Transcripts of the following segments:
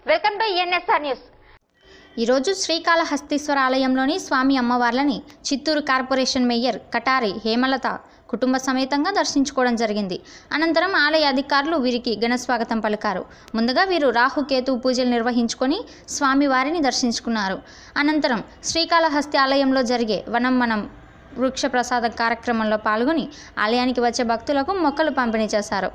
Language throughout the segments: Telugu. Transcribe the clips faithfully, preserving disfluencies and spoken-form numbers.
Welcome to NSR news. ఈరోజు శ్రీకాళహస్తీశ్వర ఆలయంలోని స్వామి అమ్మవార్లని చిత్తూరు కార్పొరేషన్ మేయర్ కటారి హేమలత కుటుంబ సమేతంగా దర్శించుకోవడం జరిగింది. అనంతరం ఆలయ అధికారులు వీరికి ఘన స్వాగతం పలికారు. ముందుగా వీరు రాహుకేతు పూజలు నిర్వహించుకొని స్వామివారిని దర్శించుకున్నారు. అనంతరం శ్రీకాళహస్తి ఆలయంలో జరిగే వనం మనం వృక్ష ప్రసాద కార్యక్రమంలో పాల్గొని ఆలయానికి వచ్చే భక్తులకు మొక్కలు పంపిణీ చేశారు.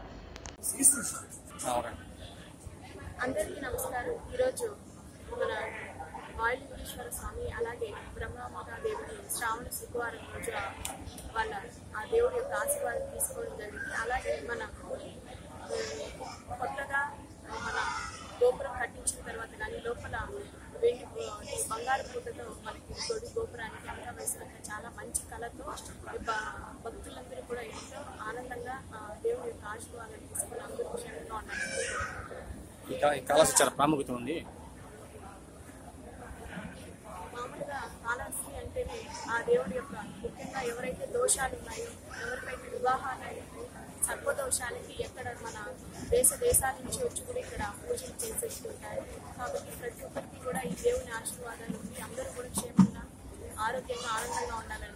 అందరికీ నమస్కారం. ఈరోజు మన వాయులింగేశ్వర స్వామి అలాగే బ్రహ్మమాత దేవుడి శ్రావణ శుక్రవారం రోజు వాళ్ళ ఆ దేవుడి యొక్క ఆశీర్వాదం తీసుకోవడం జరిగింది. అలాగే మన గుడి కొత్తగా మన గోపురం కట్టించిన తర్వాత కానీ లోపల వెండి బంగారు పూటతో మనకి గుడి గోపురానికి అంతా వేసినాక చాలా మంచి కళతో భక్తులందరూ కూడా ఎంతో ఆనందంగా దేవుడి యొక్క ఆశీర్వాదం తీసుకుని అందరూ క్షేమంగా ఉన్నారు. చాలా ప్రాముఖ్యత ఉంది. మామూలుగా కాళహస్తి అంటేనే ఆ దేవుడి యొక్క ముఖ్యంగా ఎవరైతే దోషాలు ఉన్నాయో, ఎవరికైతే వివాహాలు సర్పదోషాలకి ఎక్కడ మన దేశ దేశాల నుంచి వచ్చి కూడా ఇక్కడ పూజలు చేసేస్తుంటారు. కాబట్టి ప్రతి ఒక్కరికి కూడా ఈ దేవుని ఆశీర్వాదాలు ఉంది. అందరూ కూడా క్షేమంగా ఆరోగ్యంగా ఆనందంగా ఉండాలని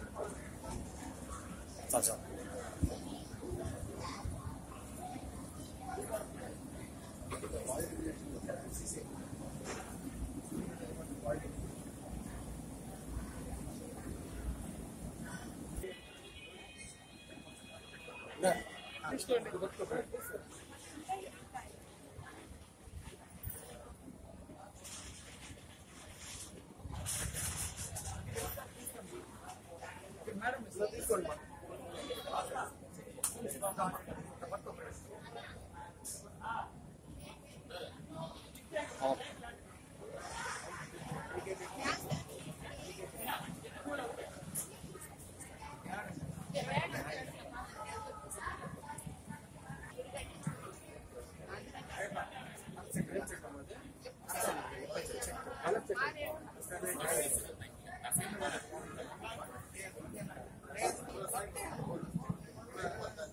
Gracias.